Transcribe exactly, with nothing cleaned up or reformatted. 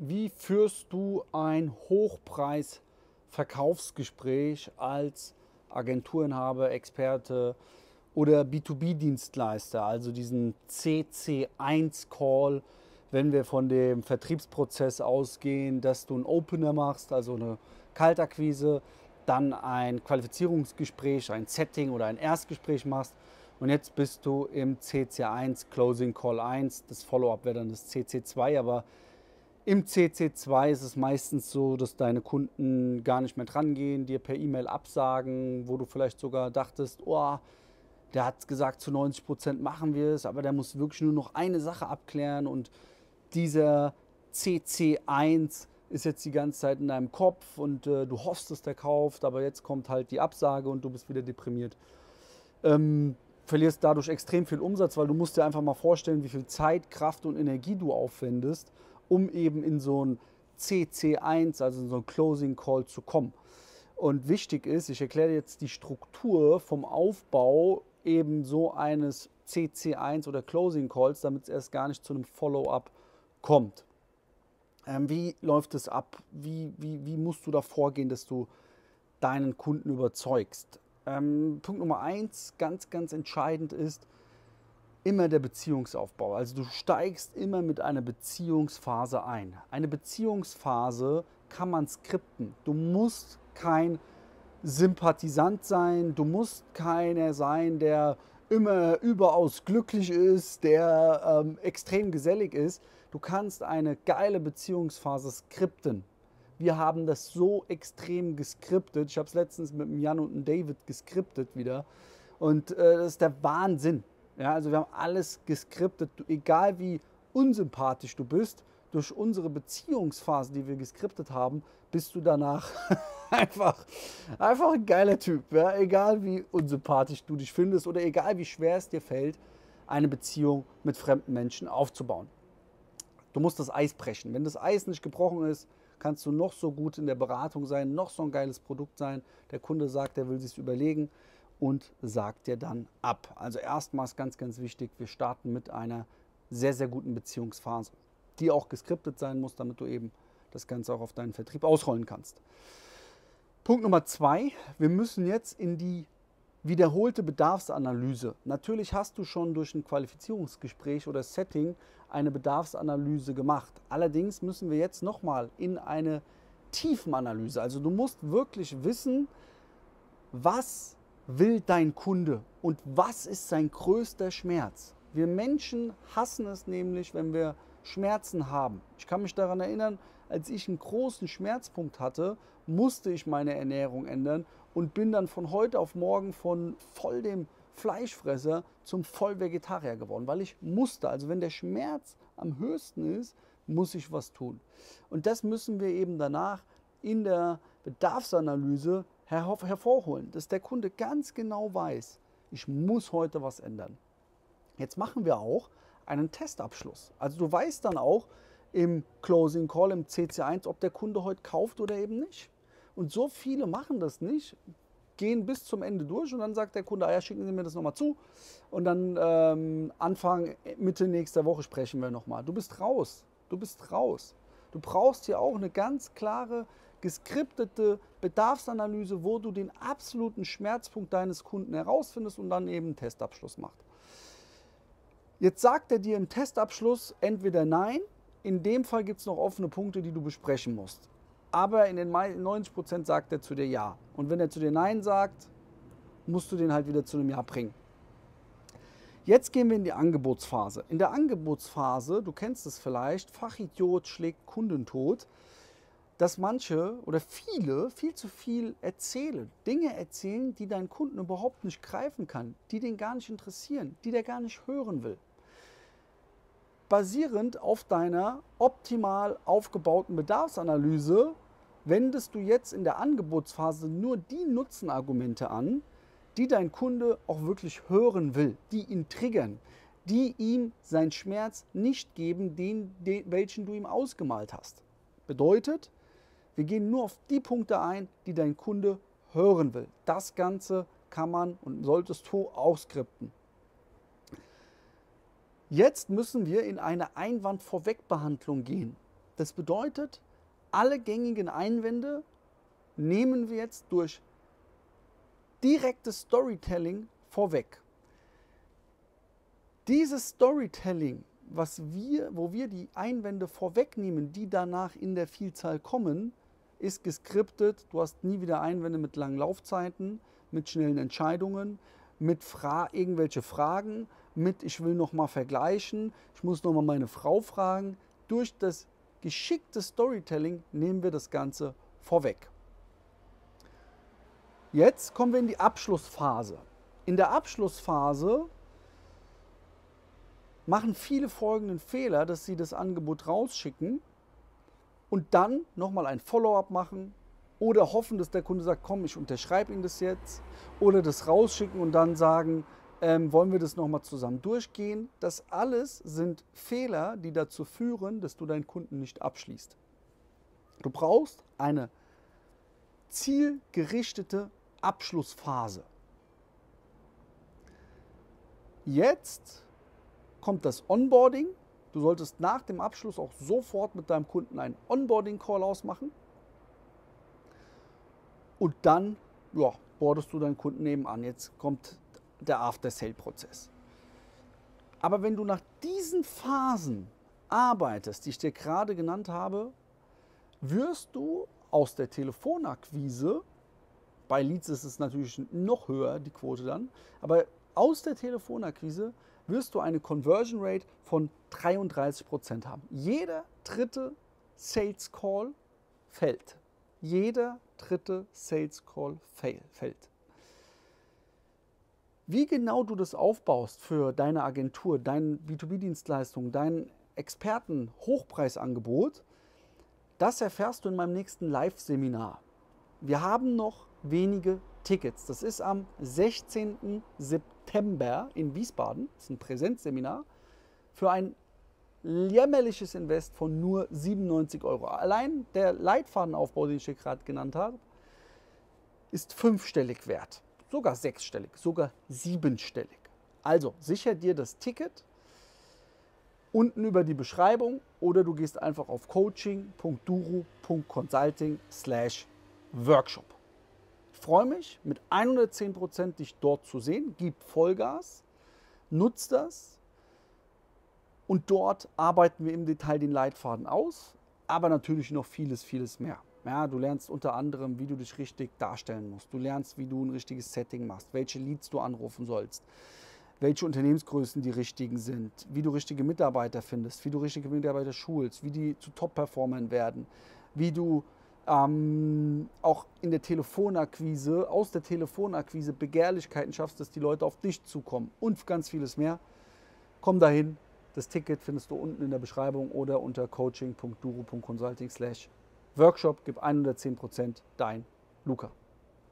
Wie führst du ein Hochpreis-Verkaufsgespräch als Agenturinhaber, Experte oder B zwei B-Dienstleister, also diesen C C eins Call, wenn wir von dem Vertriebsprozess ausgehen, dass du einen Opener machst, also eine Kaltakquise, dann ein Qualifizierungsgespräch, ein Setting oder ein Erstgespräch machst und jetzt bist du im C C eins Closing Call eins, das Follow-up wäre dann das C C zwei, aber im C C zwei ist es meistens so, dass deine Kunden gar nicht mehr dran gehen, dir per E-Mail absagen, wo du vielleicht sogar dachtest, oh, der hat gesagt, zu neunzig Prozent machen wir es, aber der muss wirklich nur noch eine Sache abklären und dieser C C eins ist jetzt die ganze Zeit in deinem Kopf und äh, du hoffst, dass der kauft, aber jetzt kommt halt die Absage und du bist wieder deprimiert. Ähm, verlierst dadurch extrem viel Umsatz, weil du musst dir einfach mal vorstellen, wie viel Zeit, Kraft und Energie du aufwendest, um eben in so ein C C eins, also in so ein Closing Call zu kommen. Und wichtig ist, ich erkläre jetzt die Struktur vom Aufbau eben so eines C C eins oder Closing Calls, damit es erst gar nicht zu einem Follow-up kommt. Ähm, wie läuft es ab? Wie, wie, wie musst du da vorgehen, dass du deinen Kunden überzeugst? Ähm, Punkt Nummer eins, ganz, ganz entscheidend ist, immer der Beziehungsaufbau. Also du steigst immer mit einer Beziehungsphase ein. Eine Beziehungsphase kann man skripten. Du musst kein Sympathisant sein, du musst keiner sein, der immer überaus glücklich ist, der ähm, extrem gesellig ist. Du kannst eine geile Beziehungsphase skripten. Wir haben das so extrem geskriptet. Ich habe es letztens mit dem Jan und dem David geskriptet wieder. Und äh, das ist der Wahnsinn. Ja, also wir haben alles geskriptet, du, egal wie unsympathisch du bist, durch unsere Beziehungsphase, die wir geskriptet haben, bist du danach einfach, einfach ein geiler Typ. Ja? Egal wie unsympathisch du dich findest oder egal wie schwer es dir fällt, eine Beziehung mit fremden Menschen aufzubauen. Du musst das Eis brechen. Wenn das Eis nicht gebrochen ist, kannst du noch so gut in der Beratung sein, noch so ein geiles Produkt sein. Der Kunde sagt, er will sich überlegen und sagt dir dann ab. Also erstmals ganz, ganz wichtig, wir starten mit einer sehr, sehr guten Beziehungsphase, die auch geskriptet sein muss, damit du eben das Ganze auch auf deinen Vertrieb ausrollen kannst. Punkt Nummer zwei, wir müssen jetzt in die wiederholte Bedarfsanalyse. Natürlich hast du schon durch ein Qualifizierungsgespräch oder Setting eine Bedarfsanalyse gemacht. Allerdings müssen wir jetzt nochmal in eine Tiefenanalyse. Also du musst wirklich wissen, was will dein Kunde und was ist sein größter Schmerz. Wir Menschen hassen es nämlich, wenn wir Schmerzen haben. Ich kann mich daran erinnern, als ich einen großen Schmerzpunkt hatte, musste ich meine Ernährung ändern und bin dann von heute auf morgen von voll dem Fleischfresser zum Vollvegetarier geworden, weil ich musste. Also wenn der Schmerz am höchsten ist, muss ich was tun. Und das müssen wir eben danach in der Bedarfsanalyse her hervorholen, dass der Kunde ganz genau weiß, ich muss heute was ändern. Jetzt machen wir auch einen Testabschluss. Also du weißt dann auch im Closing Call, im C C eins, ob der Kunde heute kauft oder eben nicht. Und so viele machen das nicht, gehen bis zum Ende durch und dann sagt der Kunde, ah ja, schicken Sie mir das nochmal zu und dann ähm, Anfang, Mitte nächster Woche sprechen wir nochmal. Du bist raus, du bist raus. Du brauchst hier auch eine ganz klare, geskriptete Bedarfsanalyse, wo du den absoluten Schmerzpunkt deines Kunden herausfindest und dann eben einen Testabschluss machst. Jetzt sagt er dir im Testabschluss entweder nein, in dem Fall gibt es noch offene Punkte, die du besprechen musst. Aber in den neunzig Prozent sagt er zu dir ja. Und wenn er zu dir nein sagt, musst du den halt wieder zu einem ja bringen. Jetzt gehen wir in die Angebotsphase. In der Angebotsphase, du kennst es vielleicht, Fachidiot schlägt Kundentod, dass manche oder viele viel zu viel erzählen. Dinge erzählen, die dein Kunden überhaupt nicht greifen kann, die den gar nicht interessieren, die der gar nicht hören will. Basierend auf deiner optimal aufgebauten Bedarfsanalyse wendest du jetzt in der Angebotsphase nur die Nutzenargumente an, die dein Kunde auch wirklich hören will, die ihn triggern, die ihm seinen Schmerz nicht geben, den, den, welchen du ihm ausgemalt hast. Bedeutet, wir gehen nur auf die Punkte ein, die dein Kunde hören will. Das Ganze kann man und solltest du auch skripten. Jetzt müssen wir in eine Einwandvorwegbehandlung gehen. Das bedeutet, alle gängigen Einwände nehmen wir jetzt durch direktes Storytelling vorweg. Dieses Storytelling, was wir, wo wir die Einwände vorwegnehmen, die danach in der Vielzahl kommen, ist geskriptet. Du hast nie wieder Einwände mit langen Laufzeiten, mit schnellen Entscheidungen, mit Fra irgendwelche Fragen, mit ich will noch mal vergleichen, ich muss noch mal meine Frau fragen. Durch das geschickte Storytelling nehmen wir das Ganze vorweg. Jetzt kommen wir in die Abschlussphase. In der Abschlussphase machen viele folgenden Fehler, dass sie das Angebot rausschicken und dann nochmal ein Follow-up machen oder hoffen, dass der Kunde sagt, komm, ich unterschreibe Ihnen das jetzt, oder das rausschicken und dann sagen, ähm, wollen wir das nochmal zusammen durchgehen. Das alles sind Fehler, die dazu führen, dass du deinen Kunden nicht abschließt. Du brauchst eine zielgerichtete Abschlussphase. Jetzt kommt das Onboarding. Du solltest nach dem Abschluss auch sofort mit deinem Kunden einen Onboarding-Call ausmachen. Und dann ja, boardest du deinen Kunden nebenan. Jetzt kommt der After-Sale-Prozess. Aber wenn du nach diesen Phasen arbeitest, die ich dir gerade genannt habe, wirst du aus der Telefonakquise, bei Leads ist es natürlich noch höher, die Quote dann, aber aus der Telefonakquise wirst du eine Conversion Rate von dreiunddreißig Prozent haben. Jeder dritte Sales Call fällt. Jeder dritte Sales Call fällt. Wie genau du das aufbaust für deine Agentur, deine B zwei B-Dienstleistung, dein Experten-Hochpreisangebot, das erfährst du in meinem nächsten Live-Seminar. Wir haben noch wenige Tickets. Das ist am sechzehnten September in Wiesbaden. Das ist ein Präsenzseminar für ein jämmerliches Invest von nur siebenundneunzig Euro. Allein der Leitfadenaufbau, den ich hier gerade genannt habe, ist fünfstellig wert. Sogar sechsstellig, sogar siebenstellig. Also sicher dir das Ticket unten über die Beschreibung oder du gehst einfach auf coaching punkt duru punkt consulting slash workshop. Ich freue mich, mit hundertzehn Prozent dich dort zu sehen. Gib Vollgas, nutz das und dort arbeiten wir im Detail den Leitfaden aus, aber natürlich noch vieles, vieles mehr. Ja, du lernst unter anderem, wie du dich richtig darstellen musst. Du lernst, wie du ein richtiges Setting machst, welche Leads du anrufen sollst, welche Unternehmensgrößen die richtigen sind, wie du richtige Mitarbeiter findest, wie du richtige Mitarbeiter schulst, wie die zu Top-Performern werden, wie du ähm, auch in der Telefonakquise, aus der Telefonakquise Begehrlichkeiten schaffst, dass die Leute auf dich zukommen und ganz vieles mehr. Komm dahin. Das Ticket findest du unten in der Beschreibung oder unter coaching punkt duru punkt consulting slash workshop. Gib hundertzehn Prozent dein Luca.